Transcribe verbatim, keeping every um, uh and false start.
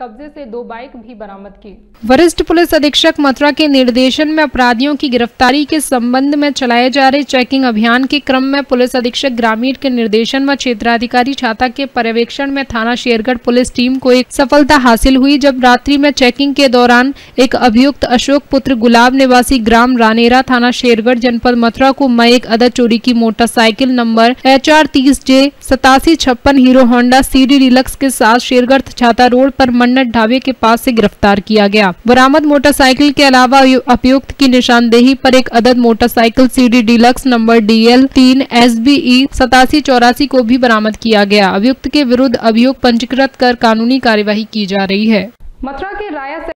कब्जे से दो बाइक भी बरामद की। वरिष्ठ पुलिस अधीक्षक मथुरा के निर्देशन में अपराधियों की गिरफ्तारी के संबंध में चलाए जा रहे चेकिंग अभियान के क्रम में पुलिस अधीक्षक ग्रामीण के निर्देशन व क्षेत्राधिकारी छाता के पर्यवेक्षण में थाना शेरगढ़ पुलिस टीम को एक सफलता हासिल हुई, जब रात्रि में चेकिंग के दौरान एक अभियुक्त अशोक पुत्र गुलाब निवासी ग्राम रानेरा थाना शेरगढ़ जनपद मथुरा को मई एक अदद चोरी की मोटरसाइकिल नंबर एच आर तीस जे सतासी छप्पन हीरो होंडा सीडी डिलक्स के साथ शेरगढ़ छाता रोड पर मन्नत ढाबे के पास से गिरफ्तार किया गया। बरामद मोटरसाइकिल के अलावा अभियुक्त की निशानदेही पर एक अदद motorcycle CD deluxe number D L तीन एस बी ई सतासी चौरासी को भी बरामद किया गया। अभियुक्त के विरुद्ध अभियोग पंजीकृत कर कानूनी कार्यवाही की जा रही है। मथुरा के राया